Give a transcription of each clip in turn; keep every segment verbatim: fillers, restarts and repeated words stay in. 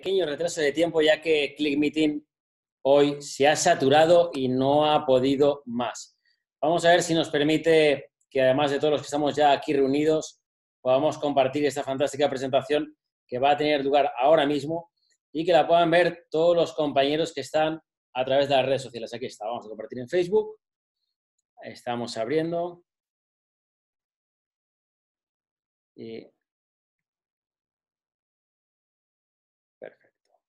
pequeño retraso de tiempo ya que ClickMeeting hoy se ha saturado y no ha podido más. Vamos a ver si nos permite que, además de todos los que estamos ya aquí reunidos, podamos compartir esta fantástica presentación que va a tener lugar ahora mismo y que la puedan ver todos los compañeros que están a través de las redes sociales. Aquí está, vamos a compartir en Facebook. Estamos abriendo. Y... perfecto.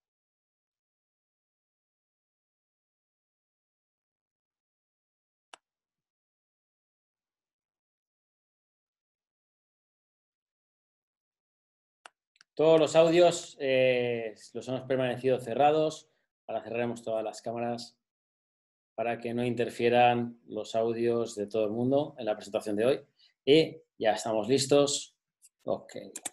Todos los audios eh, los hemos permanecido cerrados. Ahora cerraremos todas las cámaras para que no interfieran los audios de todo el mundo en la presentación de hoy. Y ya estamos listos. Ok.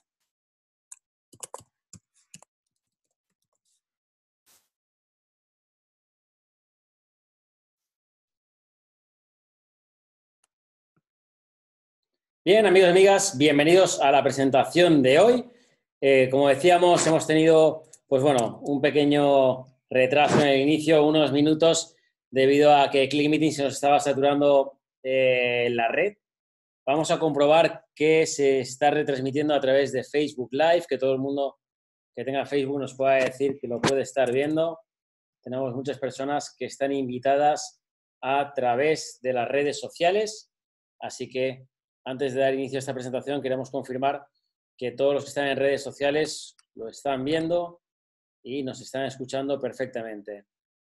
Bien, amigos y amigas, bienvenidos a la presentación de hoy. Eh, como decíamos, hemos tenido, pues bueno, un pequeño retraso en el inicio, unos minutos, debido a que ClickMeeting se nos estaba saturando eh, la red. Vamos a comprobar que se está retransmitiendo a través de Facebook Live, que todo el mundo que tenga Facebook nos pueda decir que lo puede estar viendo. Tenemos muchas personas que están invitadas a través de las redes sociales, así que antes de dar inicio a esta presentación queremos confirmar que todos los que están en redes sociales lo están viendo y nos están escuchando perfectamente.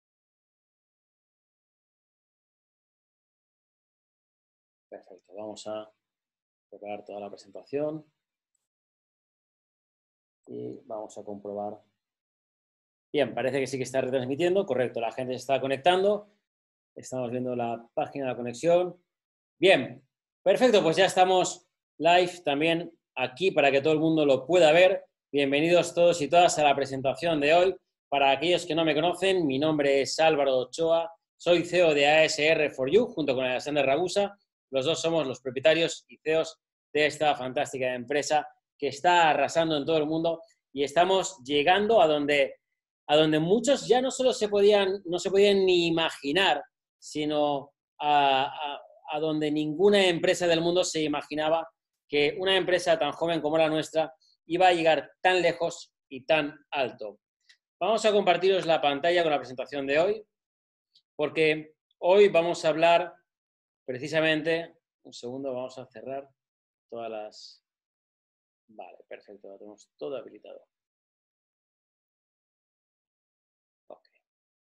Perfecto, vamos a preparar toda la presentación y vamos a comprobar. Bien, parece que sí que está retransmitiendo, correcto, la gente se está conectando, estamos viendo la página de la conexión. Bien, perfecto, pues ya estamos live también aquí para que todo el mundo lo pueda ver. Bienvenidos todos y todas a la presentación de hoy. Para aquellos que no me conocen, mi nombre es Álvaro Ochoa, soy C E O de A S R for You, junto con Alexander Ragusa. Los dos somos los propietarios y C E Os de esta fantástica empresa que está arrasando en todo el mundo y estamos llegando a donde, a donde muchos ya no solo se podían, no se podían ni imaginar, sino a, a, a donde ninguna empresa del mundo se imaginaba que una empresa tan joven como la nuestra iba a llegar tan lejos y tan alto. Vamos a compartiros la pantalla con la presentación de hoy, porque hoy vamos a hablar precisamente, un segundo, vamos a cerrar todas las... Vale, perfecto, lo tenemos todo habilitado. Okay.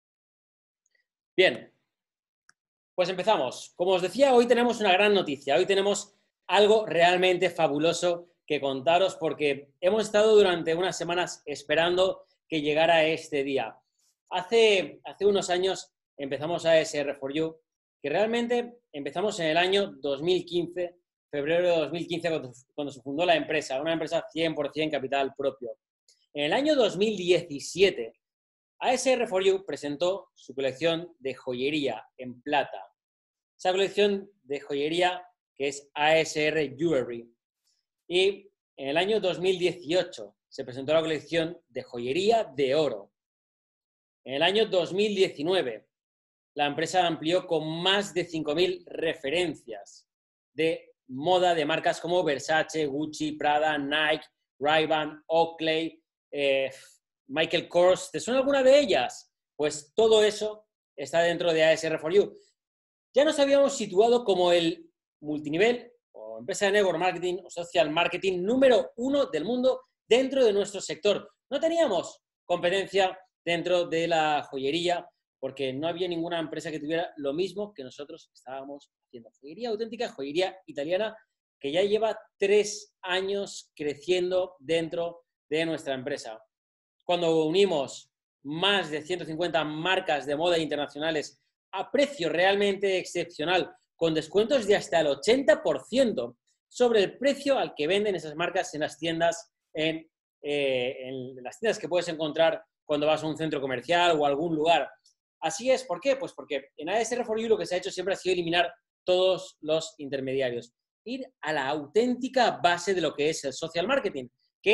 Bien, pues empezamos. Como os decía, hoy tenemos una gran noticia, hoy tenemos algo realmente fabuloso que contaros porque hemos estado durante unas semanas esperando que llegara este día. Hace, hace unos años empezamos A S R for You, que realmente empezamos en el año dos mil quince, febrero de dos mil quince, cuando, cuando se fundó la empresa, una empresa cien por cien capital propio. En el año dos mil diecisiete, A S R for You presentó su colección de joyería en plata. Esa colección de joyería que es A S R Jewelry. Y en el año dos mil dieciocho se presentó la colección de joyería de oro. En el año dos mil diecinueve la empresa amplió con más de cinco mil referencias de moda de marcas como Versace, Gucci, Prada, Nike, Ray-Ban, Oakley, eh, Michael Kors. ¿Te suena alguna de ellas? Pues todo eso está dentro de A S R for You. Ya nos habíamos situado como el multinivel o empresa de network marketing o social marketing número uno del mundo dentro de nuestro sector. No teníamos competencia dentro de la joyería porque no había ninguna empresa que tuviera lo mismo que nosotros estábamos haciendo. Joyería auténtica, joyería italiana, que ya lleva tres años creciendo dentro de nuestra empresa. Cuando unimos más de ciento cincuenta marcas de moda internacionales a precio realmente excepcional, con descuentos de hasta el ochenta por ciento sobre el precio al que venden esas marcas en las tiendas, en, eh, en las tiendas que puedes encontrar cuando vas a un centro comercial o a algún lugar. Así es, ¿por qué? Pues porque en A S R for You lo que se ha hecho siempre ha sido eliminar todos los intermediarios. Ir a la auténtica base de lo que es el social marketing, que es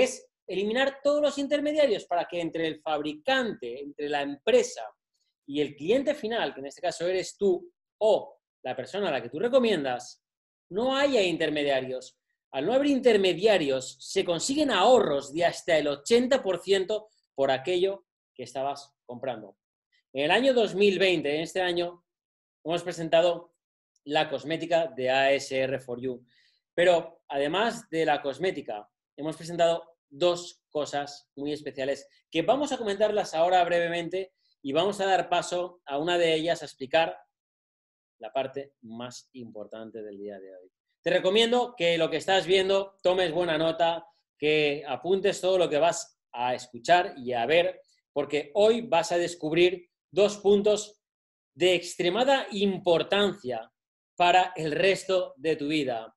eliminar todos los intermediarios para que entre el fabricante, entre la empresa y el cliente final, que en este caso eres tú o la persona a la que tú recomiendas, no haya intermediarios. Al no haber intermediarios, se consiguen ahorros de hasta el ochenta por ciento por aquello que estabas comprando. En el año dos mil veinte, en este año, hemos presentado la cosmética de A S R cuatro U. Pero además de la cosmética, hemos presentado dos cosas muy especiales que vamos a comentarlas ahora brevemente y vamos a dar paso a una de ellas a explicar la parte más importante del día de hoy. Te recomiendo que lo que estás viendo tomes buena nota, que apuntes todo lo que vas a escuchar y a ver, porque hoy vas a descubrir dos puntos de extremada importancia para el resto de tu vida.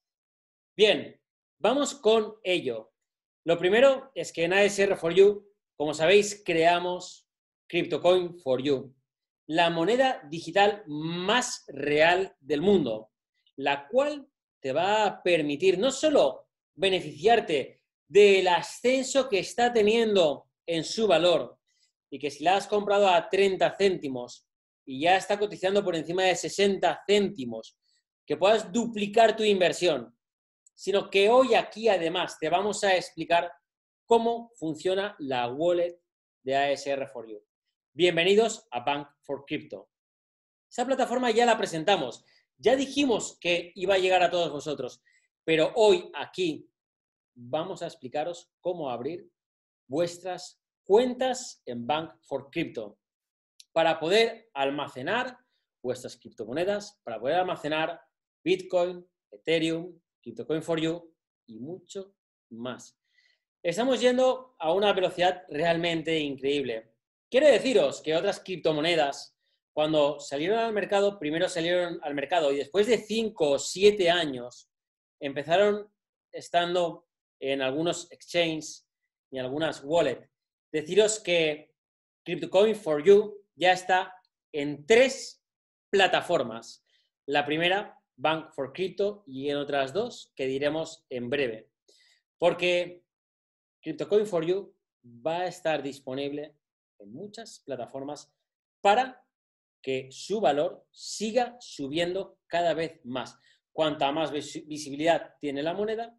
Bien, vamos con ello. Lo primero es que en A S R cuatro U, como sabéis, creamos CryptoCoin cuatro U, la moneda digital más real del mundo, la cual te va a permitir no solo beneficiarte del ascenso que está teniendo en su valor y que si la has comprado a treinta céntimos y ya está cotizando por encima de sesenta céntimos, que puedas duplicar tu inversión, sino que hoy aquí además te vamos a explicar cómo funciona la wallet de A S R cuatro U. Bienvenidos a Bank for Crypto. Esa plataforma ya la presentamos, ya dijimos que iba a llegar a todos vosotros, pero hoy aquí vamos a explicaros cómo abrir vuestras cuentas en Bank for Crypto para poder almacenar vuestras criptomonedas, para poder almacenar Bitcoin, Ethereum, CryptoCoin cuatro U y mucho más. Estamos yendo a una velocidad realmente increíble. Quiero deciros que otras criptomonedas, cuando salieron al mercado, primero salieron al mercado y después de cinco o siete años empezaron estando en algunos exchanges y en algunas wallets. Deciros que CryptoCoin cuatro U ya está en tres plataformas. La primera, Bank for Crypto, y en otras dos que diremos en breve. Porque CryptoCoin cuatro U va a estar disponible en muchas plataformas para que su valor siga subiendo cada vez más. Cuanta más visibilidad tiene la moneda,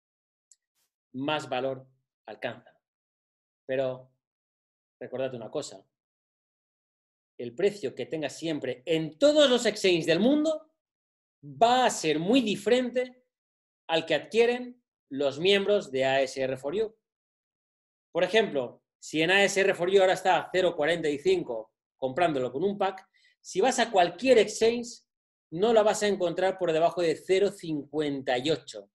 más valor alcanza. Pero recordad una cosa, el precio que tenga siempre en todos los exchanges del mundo va a ser muy diferente al que adquieren los miembros de A S R cuatro U. Por ejemplo, si en A S R cuatro U ahora está a cero coma cuarenta y cinco comprándolo con un pack, si vas a cualquier exchange no la vas a encontrar por debajo de cero coma cincuenta y ocho.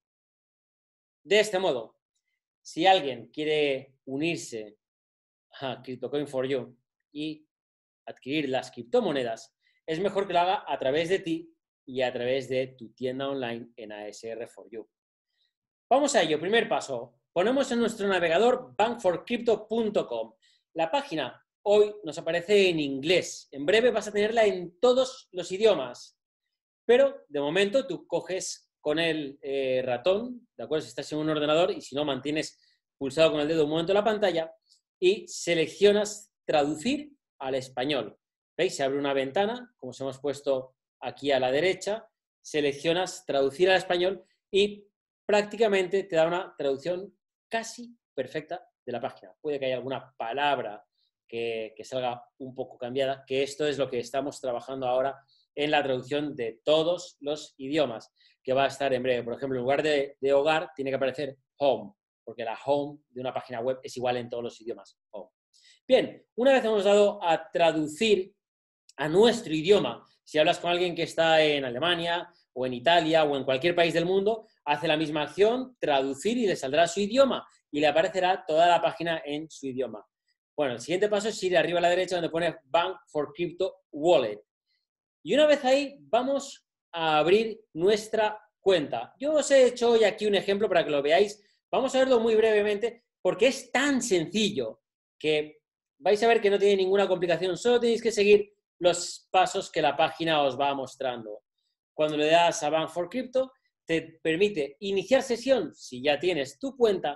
De este modo, si alguien quiere unirse a CryptoCoin cuatro U y adquirir las criptomonedas, es mejor que lo haga a través de ti y a través de tu tienda online en A S R cuatro U. Vamos a ello. Primer paso. Ponemos en nuestro navegador bank for crypto punto com. La página hoy nos aparece en inglés. En breve vas a tenerla en todos los idiomas. Pero, de momento, tú coges con el eh, ratón, ¿de acuerdo? Si estás en un ordenador y si no, mantienes pulsado con el dedo un momento la pantalla y seleccionas traducir al español. ¿Veis? Se abre una ventana, como os hemos puesto aquí a la derecha, seleccionas traducir al español y prácticamente te da una traducción casi perfecta de la página. Puede que haya alguna palabra que, que salga un poco cambiada, que esto es lo que estamos trabajando ahora en la traducción de todos los idiomas, que va a estar en breve. Por ejemplo, en lugar de, de hogar, tiene que aparecer home, porque la home de una página web es igual en todos los idiomas. Home. Bien, una vez hemos dado a traducir a nuestro idioma, si hablas con alguien que está en Alemania o en Italia o en cualquier país del mundo, hace la misma acción, traducir, y le saldrá su idioma y le aparecerá toda la página en su idioma. Bueno, el siguiente paso es ir arriba a la derecha donde pone Bank for Crypto Wallet. Y una vez ahí, vamos a abrir nuestra cuenta. Yo os he hecho hoy aquí un ejemplo para que lo veáis. Vamos a verlo muy brevemente porque es tan sencillo que vais a ver que no tiene ninguna complicación. Solo tenéis que seguir los pasos que la página os va mostrando. Cuando le das a Bank for Crypto, te permite iniciar sesión si ya tienes tu cuenta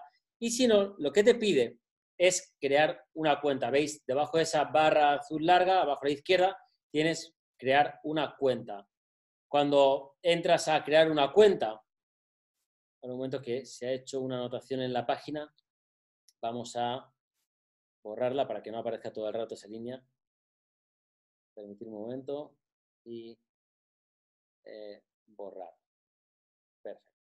Y si no, lo que te pide es crear una cuenta. ¿Veis? Debajo de esa barra azul larga, abajo a la izquierda, tienes crear una cuenta. Cuando entras a crear una cuenta, en el momento que se ha hecho una anotación en la página, vamos a borrarla para que no aparezca todo el rato esa línea. Permitir un momento y eh, borrar. Perfecto.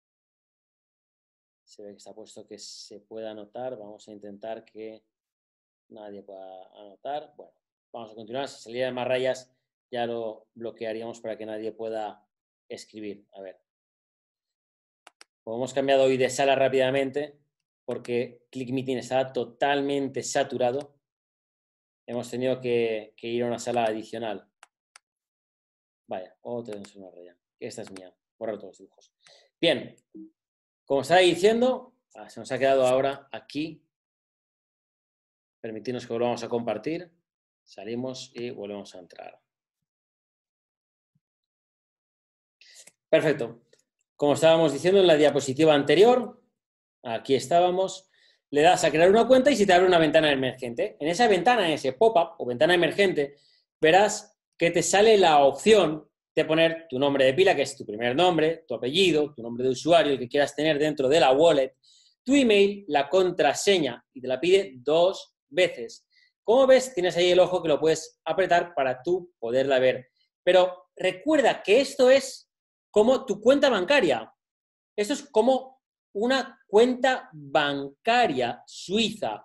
Se ve que está puesto que se pueda anotar. Vamos a intentar que nadie pueda anotar. Bueno, vamos a continuar. Si saliera más rayas, ya lo bloquearíamos para que nadie pueda escribir. A ver. Como hemos cambiado hoy de sala rápidamente, porque ClickMeeting estaba totalmente saturado, hemos tenido que, que ir a una sala adicional. Vaya, otra vez una raya. Esta es mía. Borrar todos los dibujos. Bien, como estaba diciendo, ah, se nos ha quedado ahora aquí. Permitirnos que volvamos a compartir. Salimos y volvemos a entrar. Perfecto. Como estábamos diciendo en la diapositiva anterior, aquí estábamos, le das a crear una cuenta y se te abre una ventana emergente. En esa ventana, en ese pop-up o ventana emergente, verás que te sale la opción de poner tu nombre de pila, que es tu primer nombre, tu apellido, tu nombre de usuario, el que quieras tener dentro de la wallet, tu email, la contraseña, y te la pide dos veces. Como ves, tienes ahí el ojo que lo puedes apretar para tú poderla ver. Pero recuerda que esto es como tu cuenta bancaria. Esto es como una cuenta bancaria suiza,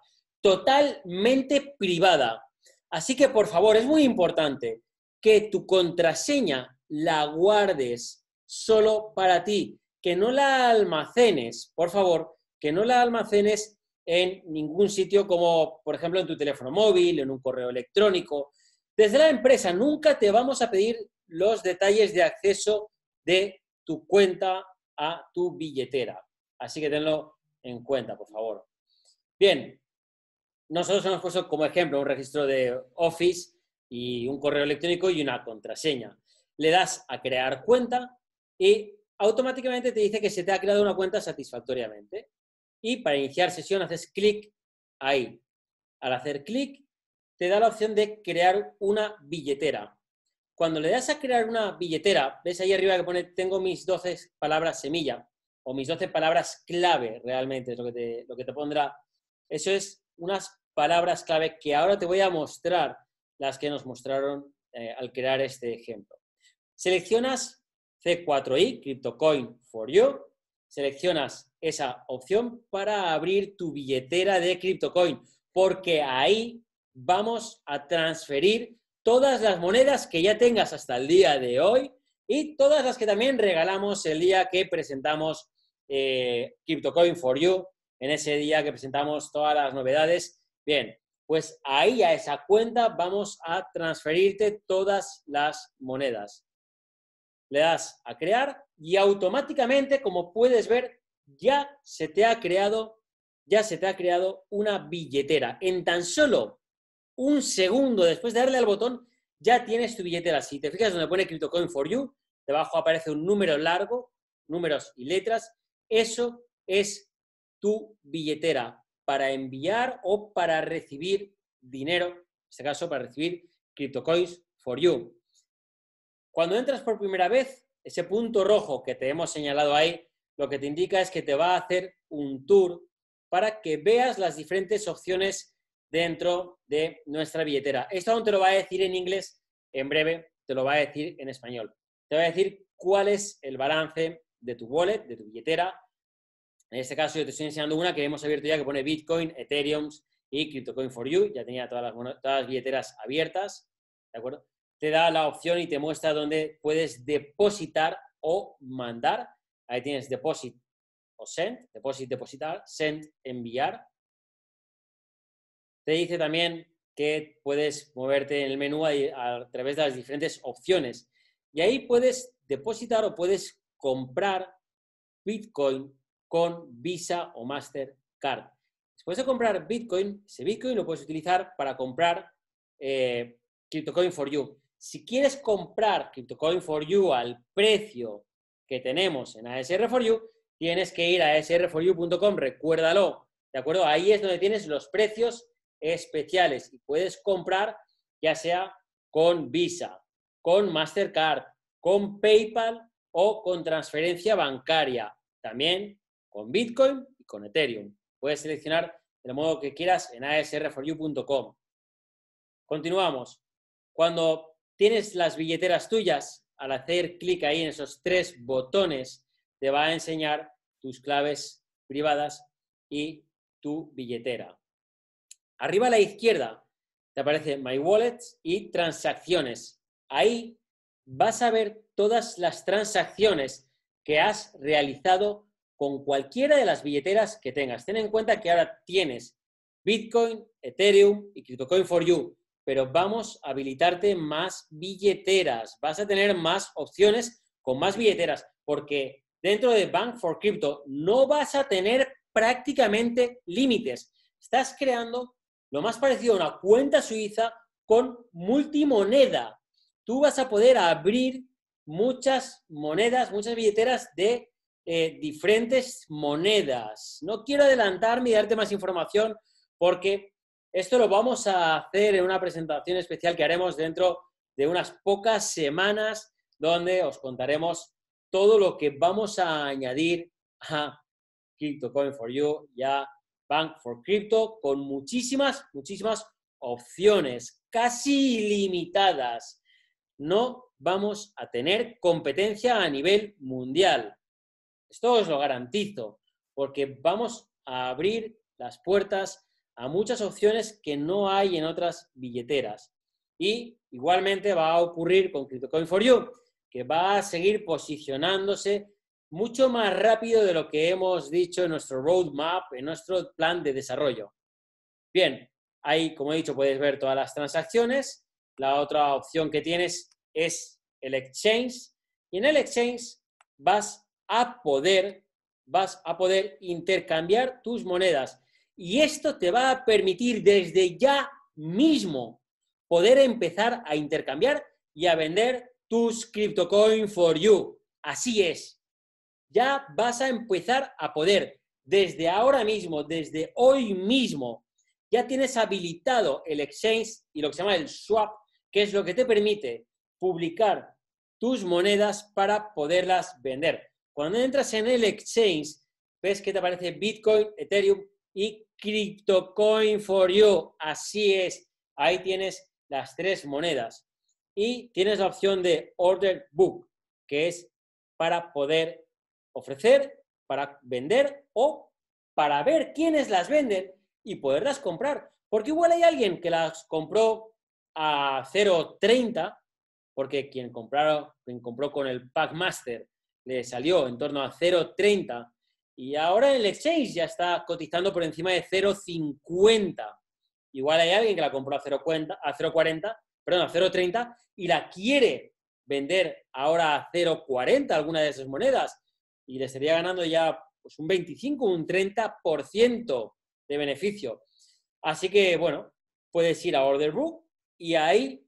totalmente privada. Así que, por favor, es muy importante que tu contraseña la guardes solo para ti, que no la almacenes, por favor, que no la almacenes en ningún sitio como, por ejemplo, en tu teléfono móvil, en un correo electrónico. Desde la empresa nunca te vamos a pedir los detalles de acceso de tu cuenta a tu billetera. Así que tenlo en cuenta, por favor. Bien, nosotros hemos puesto como ejemplo un registro de Office y un correo electrónico y una contraseña. Le das a crear cuenta y automáticamente te dice que se te ha creado una cuenta satisfactoriamente. Y para iniciar sesión haces clic ahí. Al hacer clic, te da la opción de crear una billetera. Cuando le das a crear una billetera, ves ahí arriba que pone tengo mis doce palabras semilla o mis doce palabras clave, realmente es lo que te, lo que te pondrá. Eso es unas palabras clave que ahora te voy a mostrar, las que nos mostraron eh, al crear este ejemplo. Seleccionas C cuatro I, CryptoCoin for You, seleccionas esa opción para abrir tu billetera de CryptoCoin, porque ahí vamos a transferir todas las monedas que ya tengas hasta el día de hoy y todas las que también regalamos el día que presentamos eh, CryptoCoin for You, en ese día que presentamos todas las novedades. Bien, pues ahí a esa cuenta vamos a transferirte todas las monedas. Le das a crear y automáticamente, como puedes ver, ya se te ha creado, ya se te ha creado una billetera. En tan solo un segundo después de darle al botón, ya tienes tu billetera. Si te fijas donde pone CryptoCoin for You, debajo aparece un número largo, números y letras. Eso es tu billetera para enviar o para recibir dinero, en este caso para recibir CryptoCoins for You. Cuando entras por primera vez, ese punto rojo que te hemos señalado ahí, lo que te indica es que te va a hacer un tour para que veas las diferentes opciones dentro de nuestra billetera. Esto aún te lo va a decir en inglés, en breve te lo va a decir en español. Te va a decir cuál es el balance de tu wallet, de tu billetera. En este caso yo te estoy enseñando una que hemos abierto ya que pone Bitcoin, Ethereum y CryptoCoin for You. Ya tenía todas las, todas las billeteras abiertas, ¿de acuerdo? Te da la opción y te muestra dónde puedes depositar o mandar. Ahí tienes deposit o send, deposit, depositar, send, enviar. Te dice también que puedes moverte en el menú a, a través de las diferentes opciones. Y ahí puedes depositar o puedes comprar Bitcoin con Visa o Mastercard. Después de comprar Bitcoin, ese Bitcoin lo puedes utilizar para comprar eh, CryptoCoin for You. Si quieres comprar CryptoCoin for You al precio que tenemos en A S R for You, tienes que ir a A S R for you punto com, recuérdalo, ¿de acuerdo? Ahí es donde tienes los precios especiales y puedes comprar ya sea con Visa, con Mastercard, con PayPal o con transferencia bancaria. También con Bitcoin y con Ethereum. Puedes seleccionar del modo que quieras en a s r for you punto com. Continuamos. Cuando tienes las billeteras tuyas, al hacer clic ahí en esos tres botones, te va a enseñar tus claves privadas y tu billetera. Arriba a la izquierda te aparece My Wallets y transacciones. Ahí vas a ver todas las transacciones que has realizado con cualquiera de las billeteras que tengas. Ten en cuenta que ahora tienes Bitcoin, Ethereum y CryptoCoin for You, pero vamos a habilitarte más billeteras. Vas a tener más opciones con más billeteras, porque dentro de Bank for Crypto no vas a tener prácticamente límites. Estás creando lo más parecido a una cuenta suiza con multimoneda. Tú vas a poder abrir muchas monedas, muchas billeteras de eh, diferentes monedas. No quiero adelantarme y darte más información porque esto lo vamos a hacer en una presentación especial que haremos dentro de unas pocas semanas donde os contaremos todo lo que vamos a añadir a CryptoCoin for You y a Bank for Crypto con muchísimas, muchísimas opciones, casi ilimitadas. No vamos a tener competencia a nivel mundial. Esto os lo garantizo, porque vamos a abrir las puertas a muchas opciones que no hay en otras billeteras. Y igualmente va a ocurrir con CryptoCoin for You, que va a seguir posicionándose mucho más rápido de lo que hemos dicho en nuestro roadmap, en nuestro plan de desarrollo. Bien, ahí, como he dicho, puedes ver todas las transacciones. La otra opción que tienes es el exchange. Y en el exchange vas a poder, vas a poder intercambiar tus monedas. Y esto te va a permitir desde ya mismo poder empezar a intercambiar y a vender tus CryptoCoin for You. Así es. Ya vas a empezar a poder, desde ahora mismo, desde hoy mismo, ya tienes habilitado el exchange y lo que se llama el swap, que es lo que te permite publicar tus monedas para poderlas vender. Cuando entras en el exchange, ves que te aparece Bitcoin, Ethereum y CryptoCoin for You. Así es, ahí tienes las tres monedas. Y tienes la opción de Order Book, que es para poder ofrecer, para vender o para ver quiénes las venden y poderlas comprar. Porque igual hay alguien que las compró a cero treinta, porque quien, compraron, quien compró con el Packmaster le salió en torno a cero treinta y ahora en el exchange ya está cotizando por encima de cero cincuenta. Igual hay alguien que la compró a cero cuarenta, perdón, a cero treinta y la quiere vender ahora a cero cuarenta alguna de esas monedas y le estaría ganando ya pues, un veinticinco, un treinta por ciento de beneficio. Así que, bueno, puedes ir a Order Book y ahí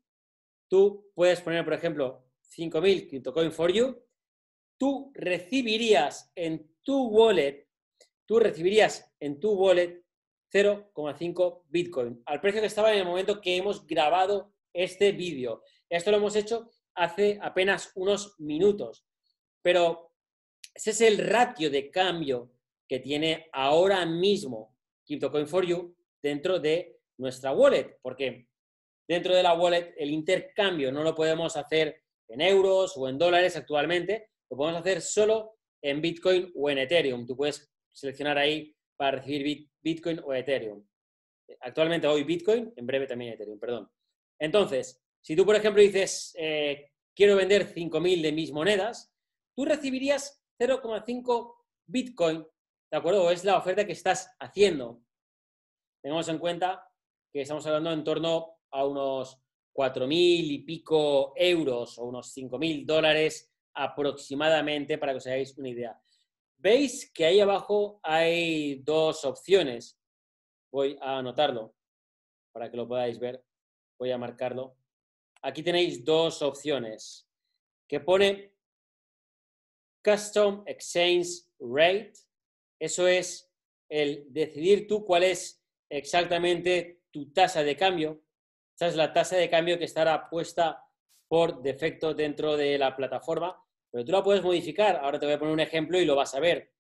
tú puedes poner, por ejemplo, cinco mil CryptoCoin for You. Tú recibirías en tu wallet, tú recibirías en tu wallet cero coma cinco Bitcoin, al precio que estaba en el momento que hemos grabado este vídeo. Esto lo hemos hecho hace apenas unos minutos, pero ese es el ratio de cambio que tiene ahora mismo CryptoCoin for You dentro de nuestra wallet, porque dentro de la wallet el intercambio no lo podemos hacer en euros o en dólares actualmente, lo podemos hacer solo en Bitcoin o en Ethereum. Tú puedes seleccionar ahí para recibir Bitcoin o Ethereum. Actualmente hoy Bitcoin, en breve también Ethereum, perdón. Entonces, si tú, por ejemplo, dices, eh, quiero vender cinco mil de mis monedas, tú recibirías cero coma cinco Bitcoin, ¿de acuerdo? Es la oferta que estás haciendo. Tengamos en cuenta que estamos hablando en torno a unos cuatro mil y pico euros o unos cinco mil dólares aproximadamente para que os hagáis una idea. Veis que ahí abajo hay dos opciones. Voy a anotarlo para que lo podáis ver. Voy a marcarlo. Aquí tenéis dos opciones que pone Custom Exchange Rate. Eso es el decidir tú cuál es exactamente tu tasa de cambio. Esa es la tasa de cambio que estará puesta por defecto dentro de la plataforma, pero tú la puedes modificar. Ahora te voy a poner un ejemplo y lo vas a ver.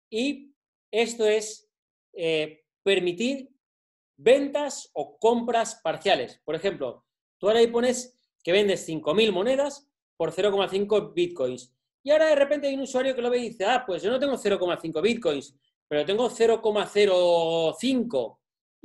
Y esto es eh, permitir ventas o compras parciales. Por ejemplo, tú ahora ahí pones que vendes cinco mil monedas por cero coma cinco bitcoins. Y ahora de repente hay un usuario que lo ve y dice, ah, pues yo no tengo cero coma cinco bitcoins, pero tengo cero coma cero cinco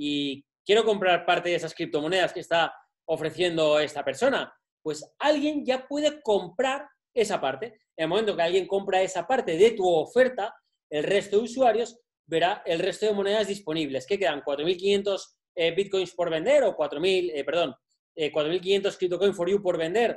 y quiero comprar parte de esas criptomonedas que está ofreciendo esta persona. Pues alguien ya puede comprar esa parte. En el momento que alguien compra esa parte de tu oferta, el resto de usuarios verá el resto de monedas disponibles. ¿Qué quedan? ¿cuatro mil quinientos eh, bitcoins por vender o cuatro mil, eh, perdón, eh, cuatro mil quinientos CryptoCoin for You por vender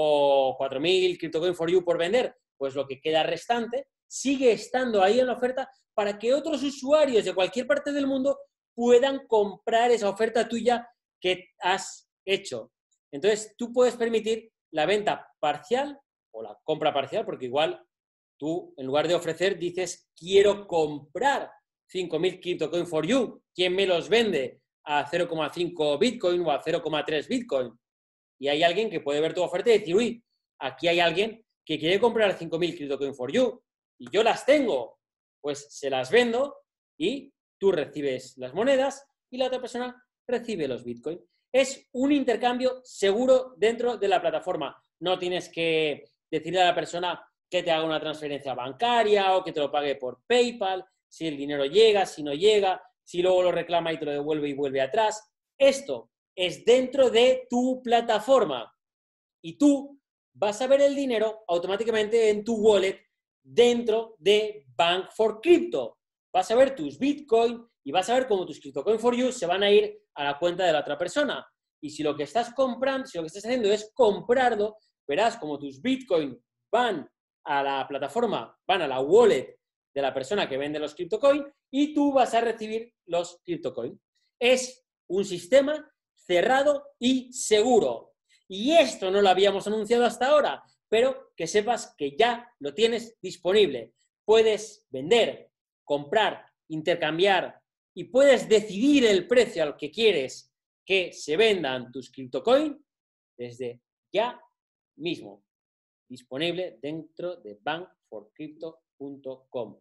o cuatro mil CryptoCoin for You por vender? Pues lo que queda restante sigue estando ahí en la oferta para que otros usuarios de cualquier parte del mundo puedan comprar esa oferta tuya que has hecho. Entonces, tú puedes permitir la venta parcial o la compra parcial, porque igual tú, en lugar de ofrecer, dices, quiero comprar cinco mil CryptoCoin for You. ¿Quién me los vende a cero coma cinco Bitcoin o a cero coma tres Bitcoin? Y hay alguien que puede ver tu oferta y decir, uy, aquí hay alguien que quiere comprar cinco mil CryptoCoin for You y yo las tengo. Pues se las vendo y tú recibes las monedas y la otra persona recibe los Bitcoin. Es un intercambio seguro dentro de la plataforma. No tienes que decirle a la persona que te haga una transferencia bancaria o que te lo pague por PayPal, si el dinero llega, si no llega, si luego lo reclama y te lo devuelve y vuelve atrás. Esto es dentro de tu plataforma y tú vas a ver el dinero automáticamente en tu wallet dentro de Bank for Crypto. Vas a ver tus Bitcoin y vas a ver cómo tus CryptoCoin for You se van a ir a la cuenta de la otra persona. Y si lo que estás comprando, si lo que estás haciendo es comprarlo, verás como tus Bitcoin van a la plataforma, van a la wallet de la persona que vende los CryptoCoin y tú vas a recibir los CryptoCoin. Es un sistema cerrado y seguro. Y esto no lo habíamos anunciado hasta ahora, pero que sepas que ya lo tienes disponible. Puedes vender, comprar, intercambiar y puedes decidir el precio al que quieres que se vendan tus CryptoCoin desde ya mismo. Disponible dentro de bank for crypto punto com.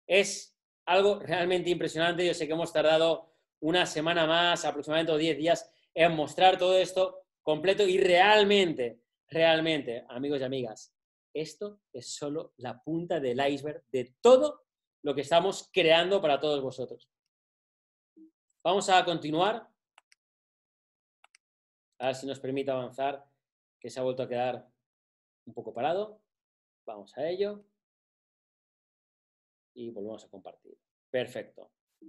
Es algo realmente impresionante. Yo sé que hemos tardado una semana más, aproximadamente diez días, en mostrar todo esto completo y realmente, realmente, amigos y amigas, esto es solo la punta del iceberg de todo lo que estamos creando para todos vosotros. Vamos a continuar. A ver si nos permite avanzar, que se ha vuelto a quedar un poco parado. Vamos a ello. Y volvemos a compartir. Perfecto.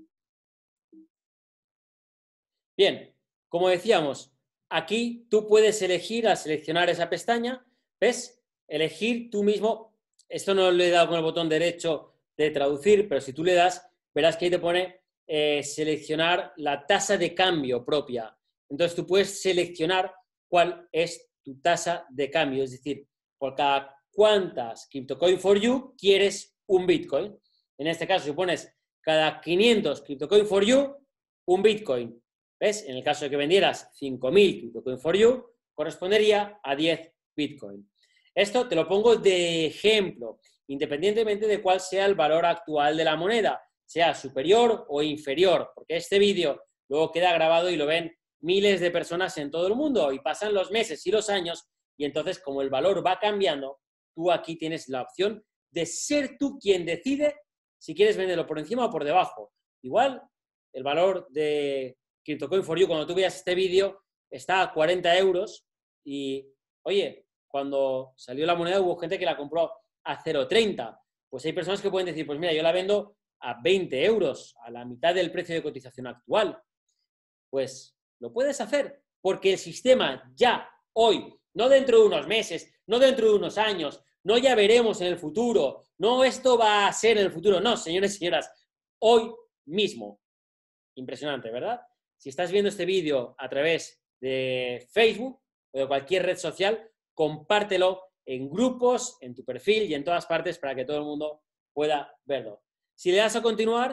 Bien, como decíamos, aquí tú puedes elegir al seleccionar esa pestaña, ¿ves? Elegir tú mismo. Esto no lo he dado con el botón derecho de traducir, pero si tú le das, verás que ahí te pone eh, seleccionar la tasa de cambio propia. Entonces tú puedes seleccionar cuál es tu tasa de cambio, es decir, por cada cuántas CryptoCoin for You quieres un Bitcoin. En este caso, si pones cada quinientos CryptoCoin for You, un Bitcoin. ¿Ves? En el caso de que vendieras cinco mil CryptoCoin for You, correspondería a diez Bitcoin. Esto te lo pongo de ejemplo, independientemente de cuál sea el valor actual de la moneda, sea superior o inferior, porque este vídeo luego queda grabado y lo ven miles de personas en todo el mundo y pasan los meses y los años y entonces como el valor va cambiando, tú aquí tienes la opción de ser tú quien decide si quieres venderlo por encima o por debajo. Igual, el valor de CryptoCoin for You, cuando tú veas este vídeo, está a cuarenta euros y, oye, cuando salió la moneda hubo gente que la compró a cero coma treinta. Pues hay personas que pueden decir, pues mira, yo la vendo a veinte euros, a la mitad del precio de cotización actual. Pues lo puedes hacer, porque el sistema ya, hoy, no dentro de unos meses, no dentro de unos años, no ya veremos en el futuro, no esto va a ser en el futuro, no, señores y señoras, hoy mismo. Impresionante, ¿verdad? Si estás viendo este vídeo a través de Facebook o de cualquier red social, compártelo en grupos, en tu perfil y en todas partes para que todo el mundo pueda verlo. Si le das a continuar,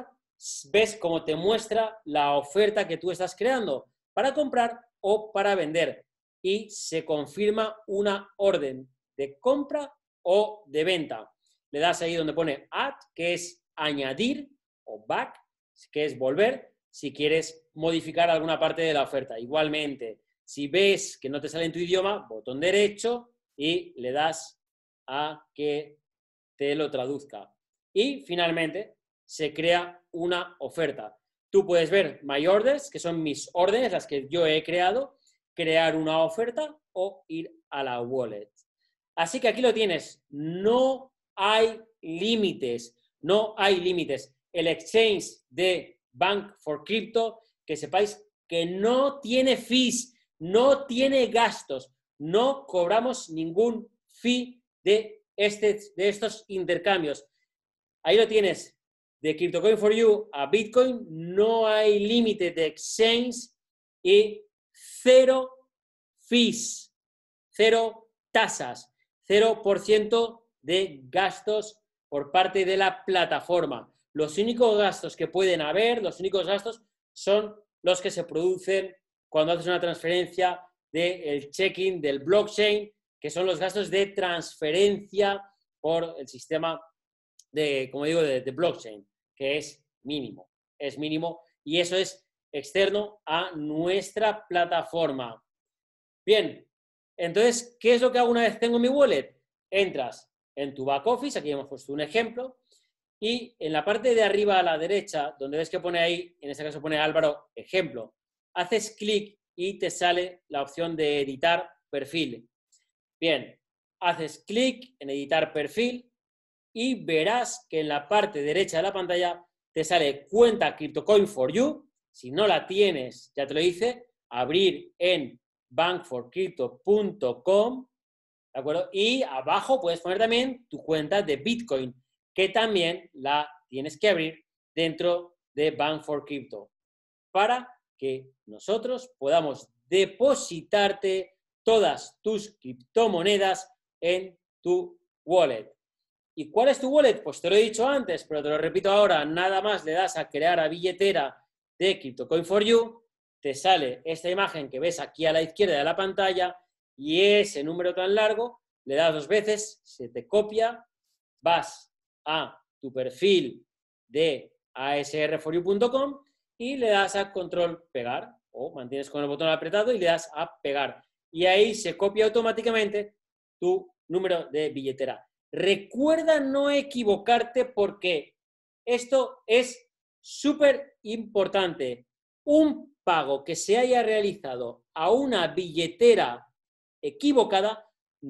ves cómo te muestra la oferta que tú estás creando para comprar o para vender. Y se confirma una orden de compra o de venta. Le das ahí donde pone add, que es añadir, o back, que es volver, si quieres modificar alguna parte de la oferta. Igualmente, si ves que no te sale en tu idioma, botón derecho y le das a que te lo traduzca. Y finalmente se crea una oferta. Tú puedes ver My Orders, que son mis órdenes, las que yo he creado, crear una oferta o ir a la wallet. Así que aquí lo tienes. No hay límites. No hay límites. El exchange de Bank for Crypto, que sepáis que no tiene fees, no tiene gastos, no cobramos ningún fee de, este, de estos intercambios. Ahí lo tienes. De CryptoCoin for You a Bitcoin no hay límite de exchange y cero fees, cero tasas, cero por ciento de gastos por parte de la plataforma. Los únicos gastos que pueden haber, los únicos gastos son los que se producen cuando haces una transferencia del check-in del blockchain, que son los gastos de transferencia por el sistema de, como digo, de, de blockchain, que es mínimo, es mínimo y eso es externo a nuestra plataforma. Bien, entonces, ¿qué es lo que hago una vez tengo mi wallet? Entras en tu back office, aquí hemos puesto un ejemplo, y en la parte de arriba a la derecha, donde ves que pone ahí, en este caso pone Álvaro, ejemplo, haces clic y te sale la opción de editar perfil. Bien, haces clic en editar perfil y verás que en la parte derecha de la pantalla te sale cuenta CryptoCoin for You. Si no la tienes, ya te lo hice, abrir en bank for crypto punto com, ¿de acuerdo? Y abajo puedes poner también tu cuenta de Bitcoin, que también la tienes que abrir dentro de Bank for Crypto, para que nosotros podamos depositarte todas tus criptomonedas en tu wallet. ¿Y cuál es tu wallet? Pues te lo he dicho antes, pero te lo repito ahora. Nada más le das a crear a billetera de CryptoCoin for You, te sale esta imagen que ves aquí a la izquierda de la pantalla y ese número tan largo, le das dos veces, se te copia, vas a tu perfil de A S R for you punto com y le das a control pegar o mantienes con el botón apretado y le das a pegar. Y ahí se copia automáticamente tu número de billetera. Recuerda no equivocarte porque esto es súper importante. Un pago que se haya realizado a una billetera equivocada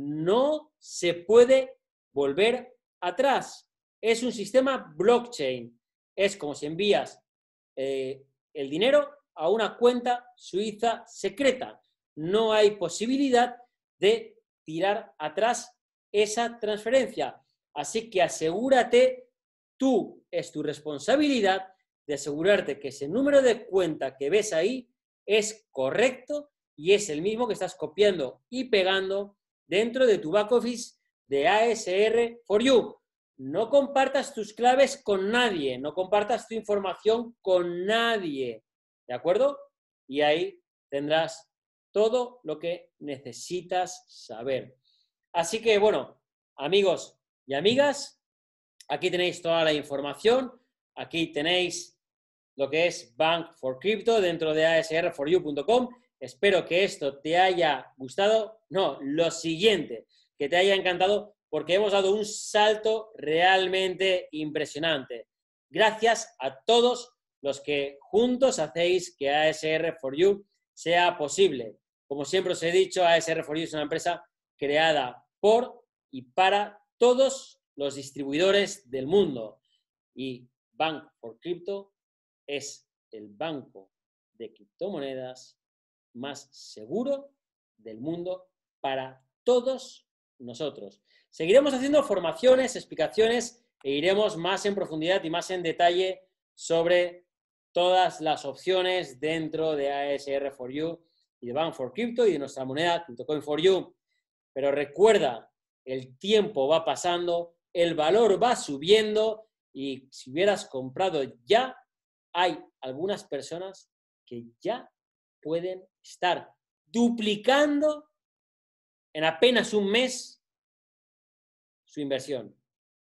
no se puede volver atrás. Es un sistema blockchain. Es como si envías eh, el dinero a una cuenta suiza secreta. No hay posibilidad de tirar atrás esa transferencia. Así que asegúrate, tú, es tu responsabilidad de asegurarte que ese número de cuenta que ves ahí es correcto y es el mismo que estás copiando y pegando dentro de tu back office de A S R for you. No compartas tus claves con nadie, no compartas tu información con nadie, ¿de acuerdo? Y ahí tendrás todo lo que necesitas saber. Así que, bueno, amigos y amigas, aquí tenéis toda la información, aquí tenéis lo que es Bank for Crypto dentro de A S R for you punto com. Espero que esto te haya gustado. No, lo siguiente, que te haya encantado, porque hemos dado un salto realmente impresionante. Gracias a todos los que juntos hacéis que A S R for you sea posible. Como siempre os he dicho, A S R for you es una empresa creada por y para todos los distribuidores del mundo. Y Bank for Crypto es el banco de criptomonedas más seguro del mundo para todos nosotros. Seguiremos haciendo formaciones, explicaciones e iremos más en profundidad y más en detalle sobre todas las opciones dentro de A S R for you y de Bank for Crypto y de nuestra moneda CryptoCoin for you. Pero recuerda, el tiempo va pasando, el valor va subiendo y si hubieras comprado ya, hay algunas personas que ya pueden estar duplicando en apenas un mes su inversión.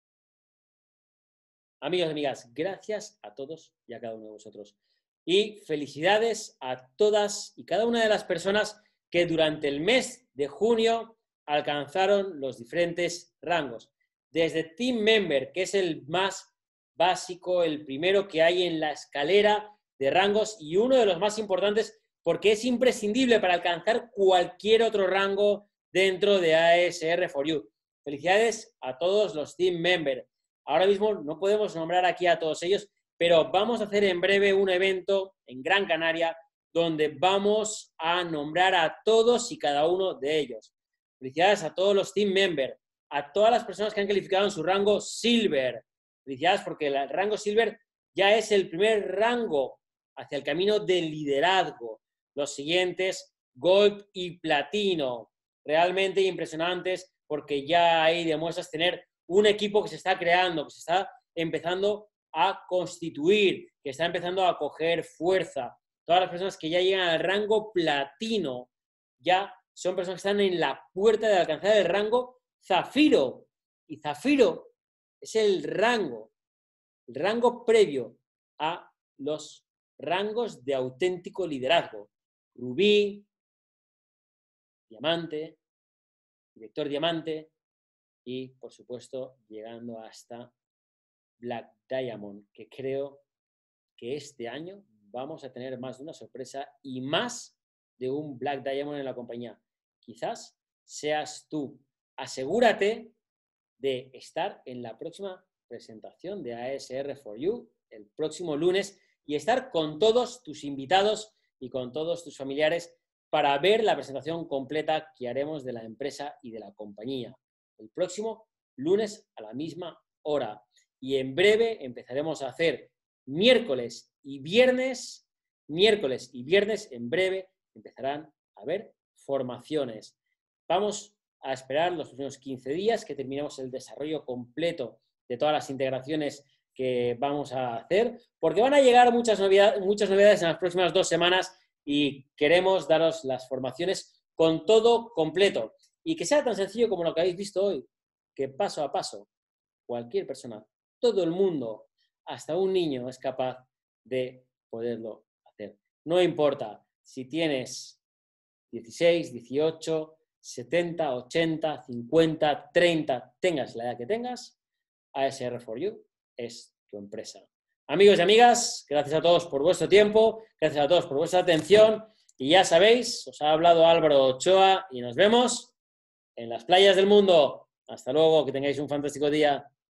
Amigos y amigas, gracias a todos y a cada uno de vosotros. Y felicidades a todas y cada una de las personas que durante el mes de junio alcanzaron los diferentes rangos. Desde Team Member, que es el más básico, el primero que hay en la escalera de rangos y uno de los más importantes porque es imprescindible para alcanzar cualquier otro rango dentro de A S R for You. Felicidades a todos los Team Member. Ahora mismo no podemos nombrar aquí a todos ellos, pero vamos a hacer en breve un evento en Gran Canaria donde vamos a nombrar a todos y cada uno de ellos. Felicidades a todos los Team Member, a todas las personas que han calificado en su rango Silver. Felicidades porque el rango Silver ya es el primer rango hacia el camino del liderazgo. Los siguientes, Gold y Platino. Realmente impresionantes porque ya ahí demuestras tener un equipo que se está creando, que se está empezando a constituir, que está empezando a coger fuerza. Todas las personas que ya llegan al rango platino ya son personas que están en la puerta de alcanzar el rango zafiro. Y zafiro es el rango, el rango previo a los rangos de auténtico liderazgo. Rubí, diamante, director diamante y, por supuesto, llegando hasta Black Diamond, que creo que este año vamos a tener más de una sorpresa y más de un Black Diamond en la compañía. Quizás seas tú. Asegúrate de estar en la próxima presentación de A S R for You el próximo lunes y estar con todos tus invitados y con todos tus familiares para ver la presentación completa que haremos de la empresa y de la compañía. El próximo lunes a la misma hora. Y en breve empezaremos a hacer miércoles y viernes, miércoles y viernes en breve empezarán a haber formaciones. Vamos a esperar los próximos quince días que terminemos el desarrollo completo de todas las integraciones que vamos a hacer, porque van a llegar muchas novedades, muchas novedades en las próximas dos semanas y queremos daros las formaciones con todo completo y que sea tan sencillo como lo que habéis visto hoy, que paso a paso cualquier persona, todo el mundo, hasta un niño es capaz de poderlo hacer. No importa si tienes dieciséis, dieciocho, setenta, ochenta, cincuenta, treinta, tengas la edad que tengas, A S R for You es tu empresa. Amigos y amigas, gracias a todos por vuestro tiempo, gracias a todos por vuestra atención y ya sabéis, os ha hablado Álvaro Ochoa y nos vemos en las playas del mundo. Hasta luego, que tengáis un fantástico día.